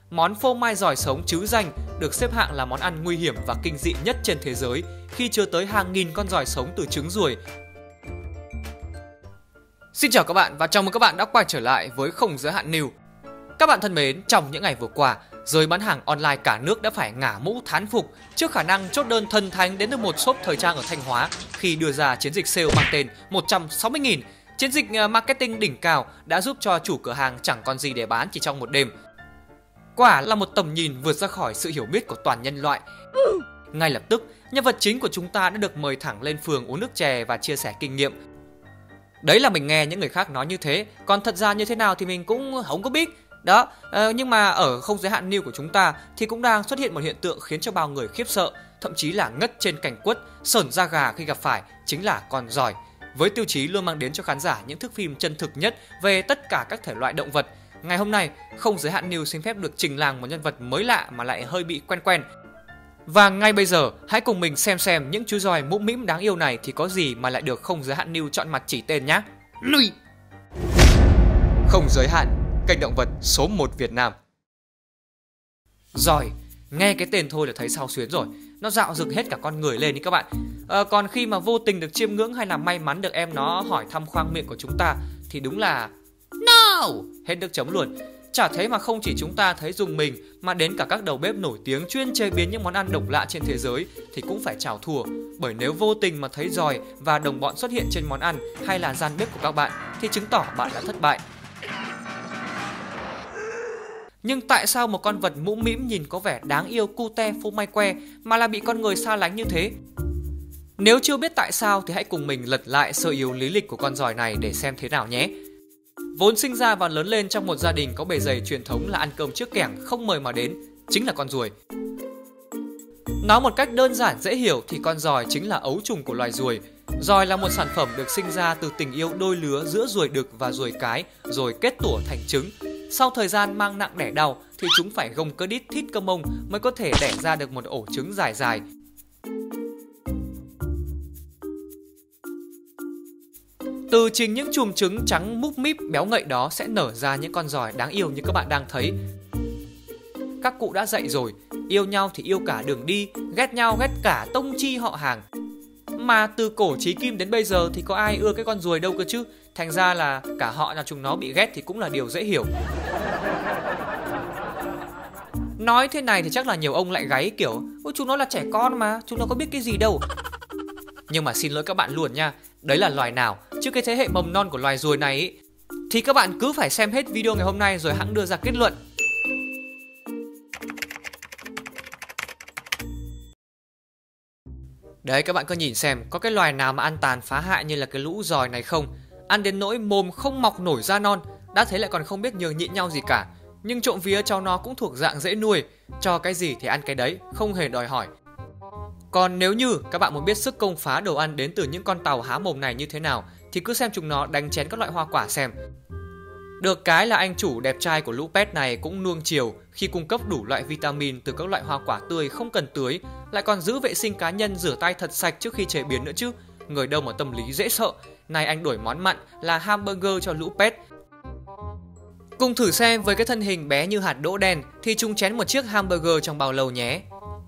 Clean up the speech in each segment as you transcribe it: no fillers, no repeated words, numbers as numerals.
Món phô mai giỏi sống trứ danh được xếp hạng là món ăn nguy hiểm và kinh dị nhất trên thế giới khi chứa tới hàng nghìn con giỏi sống từ trứng ruồi. Xin chào các bạn và chào mừng các bạn đã quay trở lại với Không Giới Hạn News. Các bạn thân mến, trong những ngày vừa qua, giới bán hàng online cả nước đã phải ngả mũ thán phục trước khả năng chốt đơn thần thánh đến từ một shop thời trang ở Thanh Hóa khi đưa ra chiến dịch sale mang tên 160.000. Chiến dịch marketing đỉnh cao đã giúp cho chủ cửa hàng chẳng còn gì để bán chỉ trong một đêm. Quả là một tầm nhìn vượt ra khỏi sự hiểu biết của toàn nhân loại. Ngay lập tức, nhân vật chính của chúng ta đã được mời thẳng lên phường uống nước chè và chia sẻ kinh nghiệm. Đấy là mình nghe những người khác nói như thế, còn thật ra như thế nào thì mình cũng không có biết. Đó, nhưng mà ở Không Giới Hạn News của chúng ta thì cũng đang xuất hiện một hiện tượng khiến cho bao người khiếp sợ, thậm chí là ngất trên cành quất, sởn da gà khi gặp phải, chính là con giỏi. Với tiêu chí luôn mang đến cho khán giả những thước phim chân thực nhất về tất cả các thể loại động vật. Ngày hôm nay, Không Giới Hạn News xin phép được trình làng một nhân vật mới lạ mà lại hơi bị quen. Và ngay bây giờ, hãy cùng mình xem những chú giỏi mũm mĩm đáng yêu này thì có gì mà lại được Không Giới Hạn News chọn mặt chỉ tên nhé. Lui! Không Giới Hạn, kênh động vật số 1 Việt Nam. Giỏi, nghe cái tên thôi là thấy xao xuyến rồi. Nó dạo rực hết cả con người lên đi các bạn. Còn khi mà vô tình được chiêm ngưỡng hay là may mắn được em nó hỏi thăm khoang miệng của chúng ta thì đúng là no! Hết nước chấm luôn. Chả thế mà không chỉ chúng ta thấy rùng mình mà đến cả các đầu bếp nổi tiếng chuyên chế biến những món ăn độc lạ trên thế giới thì cũng phải chào thua. Bởi nếu vô tình mà thấy giỏi và đồng bọn xuất hiện trên món ăn hay là gian bếp của các bạn thì chứng tỏ bạn đã thất bại. Nhưng tại sao một con vật mũm mĩm nhìn có vẻ đáng yêu cute phô mai que mà lại bị con người xa lánh như thế? Nếu chưa biết tại sao thì hãy cùng mình lật lại sơ yếu lý lịch của con giỏi này để xem thế nào nhé. Vốn sinh ra và lớn lên trong một gia đình có bề dày truyền thống là ăn cơm trước kẻng không mời mà đến, chính là con ruồi. Nói một cách đơn giản dễ hiểu thì con giỏi chính là ấu trùng của loài ruồi. Giỏi là một sản phẩm được sinh ra từ tình yêu đôi lứa giữa ruồi đực và ruồi cái rồi kết tủa thành trứng. Sau thời gian mang nặng đẻ đau thì chúng phải gồng cơ đít thít cơ mông mới có thể đẻ ra được một ổ trứng dài dài. Từ chính những chùm trứng trắng múp míp béo ngậy đó sẽ nở ra những con giỏi đáng yêu như các bạn đang thấy. Các cụ đã dạy rồi, yêu nhau thì yêu cả đường đi, ghét nhau ghét cả tông chi họ hàng. Mà từ cổ chí kim đến bây giờ thì có ai ưa cái con ruồi đâu cơ chứ. Thành ra là cả họ nhà chúng nó bị ghét thì cũng là điều dễ hiểu. Nói thế này thì chắc là nhiều ông lại gáy kiểu ôi chúng nó là trẻ con mà, chúng nó có biết cái gì đâu. Nhưng mà xin lỗi các bạn luôn nha, đấy là loài nào, chứ cái thế hệ mầm non của loài ruồi này ý, thì các bạn cứ phải xem hết video ngày hôm nay rồi hẵng đưa ra kết luận. Đấy, các bạn cứ nhìn xem có cái loài nào mà ăn tàn phá hại như là cái lũ giỏi này không. Ăn đến nỗi mồm không mọc nổi da non, đã thế lại còn không biết nhường nhịn nhau gì cả. Nhưng trộm vía cháu nó cũng thuộc dạng dễ nuôi, cho cái gì thì ăn cái đấy, không hề đòi hỏi. Còn nếu như các bạn muốn biết sức công phá đồ ăn đến từ những con tàu há mồm này như thế nào thì cứ xem chúng nó đánh chén các loại hoa quả xem. Được cái là anh chủ đẹp trai của lũ pet này cũng nuông chiều khi cung cấp đủ loại vitamin từ các loại hoa quả tươi không cần tưới, lại còn giữ vệ sinh cá nhân rửa tay thật sạch trước khi chế biến nữa chứ. Người đâu mà tâm lý dễ sợ. Này anh đổi món mặn là hamburger cho lũ pet. Cùng thử xem với cái thân hình bé như hạt đỗ đen thì chúng chén một chiếc hamburger trong bao lâu nhé.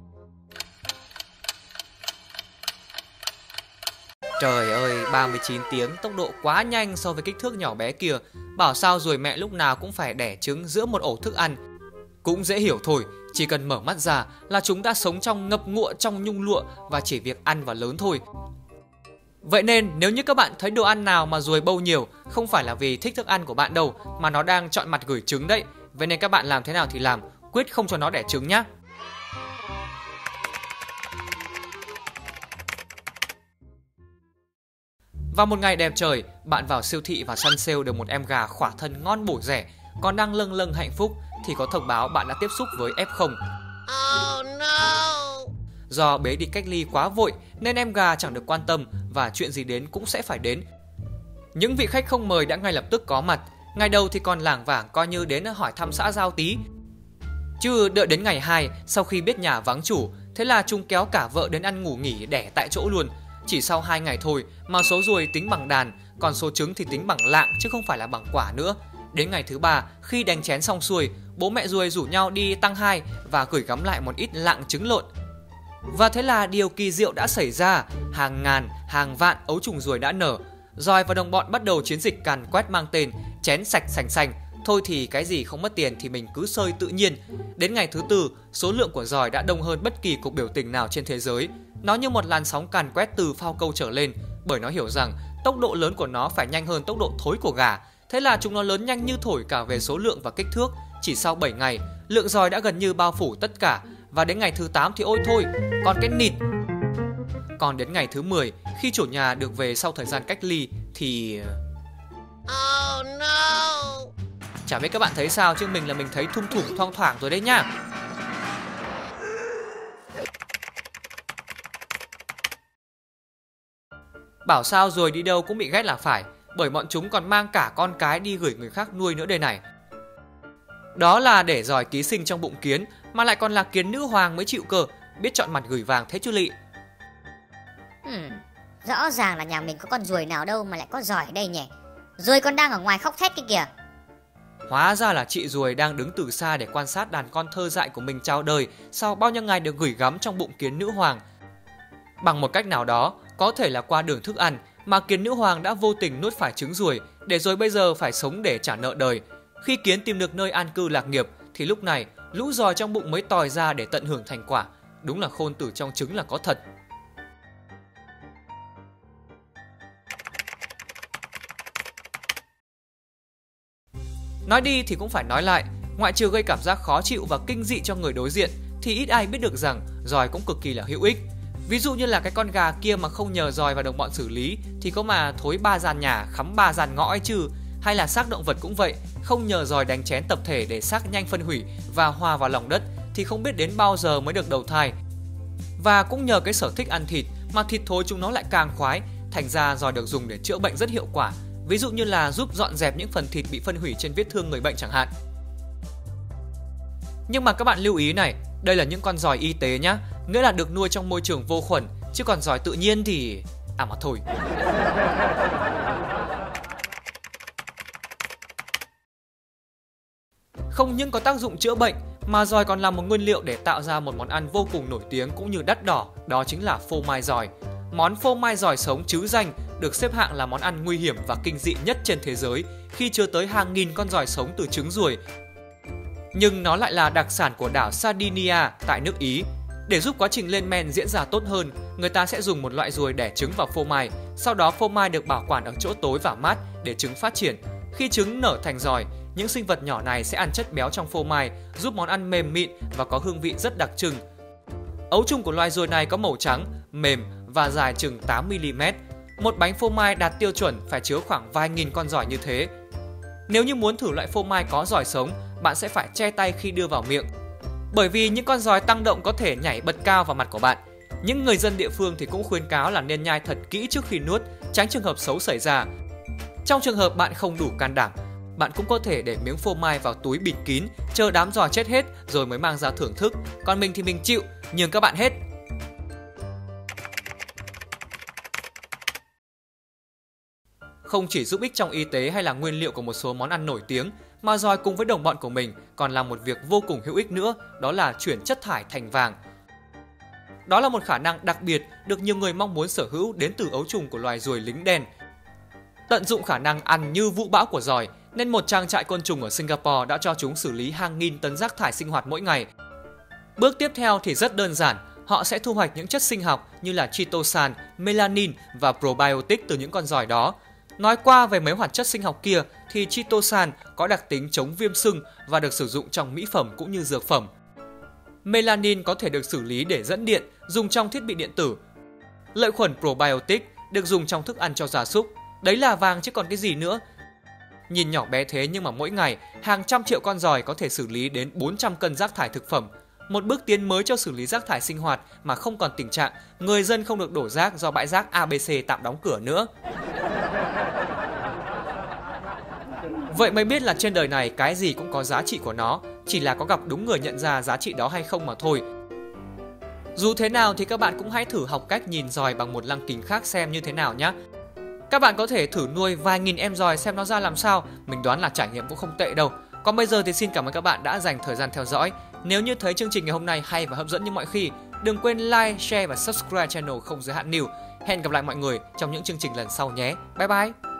Trời ơi, 39 tiếng, tốc độ quá nhanh so với kích thước nhỏ bé kia. Bảo sao ruồi mẹ lúc nào cũng phải đẻ trứng giữa một ổ thức ăn. Cũng dễ hiểu thôi, chỉ cần mở mắt ra là chúng đã sống trong ngập ngụa trong nhung lụa và chỉ việc ăn và lớn thôi. Vậy nên nếu như các bạn thấy đồ ăn nào mà ruồi bâu nhiều, không phải là vì thích thức ăn của bạn đâu, mà nó đang chọn mặt gửi trứng đấy. Vậy nên các bạn làm thế nào thì làm, quyết không cho nó đẻ trứng nhá. Vào một ngày đẹp trời, bạn vào siêu thị và săn sale được một em gà khỏa thân ngon bổ rẻ, còn đang lâng lâng hạnh phúc thì có thông báo bạn đã tiếp xúc với F0. Oh no! Do bé đi cách ly quá vội nên em gà chẳng được quan tâm và chuyện gì đến cũng sẽ phải đến. Những vị khách không mời đã ngay lập tức có mặt. Ngày đầu thì còn lảng vảng coi như đến hỏi thăm xã giao tí. Chứ đợi đến ngày 2, sau khi biết nhà vắng chủ, thế là chúng kéo cả vợ đến ăn ngủ nghỉ đẻ tại chỗ luôn. Chỉ sau 2 ngày thôi mà số ruồi tính bằng đàn, còn số trứng thì tính bằng lạng chứ không phải là bằng quả nữa. Đến ngày thứ 3, khi đánh chén xong xuôi, bố mẹ ruồi rủ nhau đi tăng 2 và gửi gắm lại một ít lạng trứng lộn. Và thế là điều kỳ diệu đã xảy ra, hàng ngàn, hàng vạn ấu trùng ruồi đã nở. Giòi và đồng bọn bắt đầu chiến dịch càn quét mang tên chén sạch sành xanh. Thôi thì cái gì không mất tiền thì mình cứ sơi tự nhiên. Đến ngày thứ 4, số lượng của giòi đã đông hơn bất kỳ cuộc biểu tình nào trên thế giới. Nó như một làn sóng càn quét từ phao câu trở lên, bởi nó hiểu rằng tốc độ lớn của nó phải nhanh hơn tốc độ thối của gà. Thế là chúng nó lớn nhanh như thổi cả về số lượng và kích thước. Chỉ sau 7 ngày, lượng giòi đã gần như bao phủ tất cả. Và đến ngày thứ 8 thì ôi thôi, còn cái nịt. Còn đến ngày thứ 10, khi chủ nhà được về sau thời gian cách ly thì... Oh no! Chả biết các bạn thấy sao chứ mình thấy thum thủm thoang thoảng rồi đấy nhá. Bảo sao ruồi đi đâu cũng bị ghét là phải, bởi bọn chúng còn mang cả con cái đi gửi người khác nuôi nữa đây này. Đó là để giòi ký sinh trong bụng kiến, mà lại còn là kiến nữ hoàng mới chịu cơ, biết chọn mặt gửi vàng thế chứ lị. Rõ ràng là nhà mình có con ruồi nào đâu mà lại có giòi ở đây nhỉ. Ruồi còn đang ở ngoài khóc thét kia kìa. Hóa ra là chị ruồi đang đứng từ xa để quan sát đàn con thơ dại của mình chào đời sau bao nhiêu ngày được gửi gắm trong bụng kiến nữ hoàng. Bằng một cách nào đó, có thể là qua đường thức ăn, mà kiến nữ hoàng đã vô tình nuốt phải trứng ruồi, để rồi bây giờ phải sống để trả nợ đời. Khi kiến tìm được nơi an cư lạc nghiệp, thì lúc này lũ giòi trong bụng mới tòi ra để tận hưởng thành quả. Đúng là khôn tử trong trứng là có thật. Nói đi thì cũng phải nói lại, ngoại trừ gây cảm giác khó chịu và kinh dị cho người đối diện, thì ít ai biết được rằng giòi cũng cực kỳ là hữu ích. Ví dụ như là cái con gà kia mà không nhờ giòi và đồng bọn xử lý thì có mà thối 3 gian nhà, khắm 3 gian ngõ ấy chứ. Hay là xác động vật cũng vậy, không nhờ giòi đánh chén tập thể để xác nhanh phân hủy và hòa vào lòng đất thì không biết đến bao giờ mới được đầu thai. Và cũng nhờ cái sở thích ăn thịt mà thịt thối chúng nó lại càng khoái, thành ra giòi được dùng để chữa bệnh rất hiệu quả. Ví dụ như là giúp dọn dẹp những phần thịt bị phân hủy trên vết thương người bệnh chẳng hạn. Nhưng mà các bạn lưu ý này, đây là những con giòi y tế nhá, nghĩa là được nuôi trong môi trường vô khuẩn, chứ còn giòi tự nhiên thì... mà thôi. Không những có tác dụng chữa bệnh, mà giòi còn là một nguyên liệu để tạo ra một món ăn vô cùng nổi tiếng cũng như đắt đỏ, đó chính là phô mai giòi. Món phô mai giòi sống trứ danh được xếp hạng là món ăn nguy hiểm và kinh dị nhất trên thế giới khi chứa tới hàng nghìn con giòi sống từ trứng ruồi. Nhưng nó lại là đặc sản của đảo Sardinia tại nước Ý. Để giúp quá trình lên men diễn ra tốt hơn, người ta sẽ dùng một loại ruồi đẻ trứng vào phô mai. Sau đó phô mai được bảo quản ở chỗ tối và mát để trứng phát triển. Khi trứng nở thành giòi, những sinh vật nhỏ này sẽ ăn chất béo trong phô mai, giúp món ăn mềm mịn và có hương vị rất đặc trưng. Ấu trùng của loài ruồi này có màu trắng, mềm và dài chừng 8 mm. Một bánh phô mai đạt tiêu chuẩn phải chứa khoảng vài nghìn con giòi như thế. Nếu như muốn thử loại phô mai có giòi sống, bạn sẽ phải che tay khi đưa vào miệng. Bởi vì những con giòi tăng động có thể nhảy bật cao vào mặt của bạn. Những người dân địa phương thì cũng khuyên cáo là nên nhai thật kỹ trước khi nuốt, tránh trường hợp xấu xảy ra. Trong trường hợp bạn không đủ can đảm, bạn cũng có thể để miếng phô mai vào túi bịt kín, chờ đám giòi chết hết rồi mới mang ra thưởng thức. Còn mình thì mình chịu, nhường các bạn hết. Không chỉ giúp ích trong y tế hay là nguyên liệu của một số món ăn nổi tiếng, mà giòi cùng với đồng bọn của mình còn làm một việc vô cùng hữu ích nữa, đó là chuyển chất thải thành vàng. Đó là một khả năng đặc biệt được nhiều người mong muốn sở hữu đến từ ấu trùng của loài ruồi lính đen. Tận dụng khả năng ăn như vũ bão của giòi, nên một trang trại côn trùng ở Singapore đã cho chúng xử lý hàng nghìn tấn rác thải sinh hoạt mỗi ngày. Bước tiếp theo thì rất đơn giản, họ sẽ thu hoạch những chất sinh học như là chitosan, melanin và probiotic từ những con giòi đó. Nói qua về mấy hoạt chất sinh học kia thì chitosan có đặc tính chống viêm sưng và được sử dụng trong mỹ phẩm cũng như dược phẩm. Melanin có thể được xử lý để dẫn điện, dùng trong thiết bị điện tử. Lợi khuẩn probiotic được dùng trong thức ăn cho gia súc. Đấy là vàng chứ còn cái gì nữa. Nhìn nhỏ bé thế nhưng mà mỗi ngày, hàng trăm triệu con giòi có thể xử lý đến 400 cân rác thải thực phẩm. Một bước tiến mới cho xử lý rác thải sinh hoạt mà không còn tình trạng người dân không được đổ rác do bãi rác ABC tạm đóng cửa nữa. Vậy mới biết là trên đời này cái gì cũng có giá trị của nó, chỉ là có gặp đúng người nhận ra giá trị đó hay không mà thôi. Dù thế nào thì các bạn cũng hãy thử học cách nhìn giòi bằng một lăng kính khác xem như thế nào nhé. Các bạn có thể thử nuôi vài nghìn em giòi xem nó ra làm sao. Mình đoán là trải nghiệm cũng không tệ đâu. Còn bây giờ thì xin cảm ơn các bạn đã dành thời gian theo dõi. Nếu như thấy chương trình ngày hôm nay hay và hấp dẫn như mọi khi, đừng quên like, share và subscribe channel Không Giới Hạn News. Hẹn gặp lại mọi người trong những chương trình lần sau nhé. Bye bye.